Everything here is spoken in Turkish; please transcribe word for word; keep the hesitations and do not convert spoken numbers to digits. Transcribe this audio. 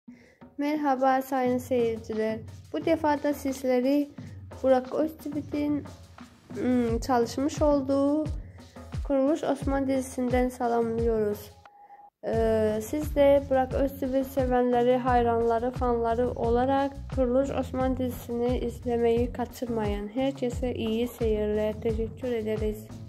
Merhaba sayın seyirciler. Bu defa da sizleri Burak Özçivit'in ım, çalışmış olduğu Kuruluş Osman dizisinden selamlıyoruz. Ee, siz de Burak Özçivit sevenleri, hayranları, fanları olarak Kuruluş Osman dizisini izlemeyi kaçırmayın. Herkese iyi seyirler. Teşekkür ederiz.